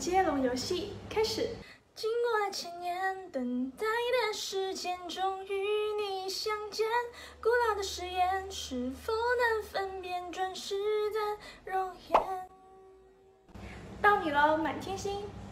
接龙游戏开始。经过了千年等待的时间，终于你相见。古老的誓言，是否能分辨准时的容颜？到你喽，满天星。